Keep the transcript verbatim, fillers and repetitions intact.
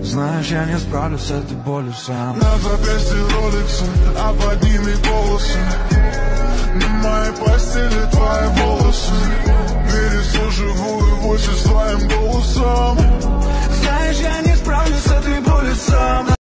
Знаешь, я не справлюсь с этой болью сам. На запястье роликсы, а под ними волосы. На моей постели твои волосы. Переслушиваю войсы с твоим голосом.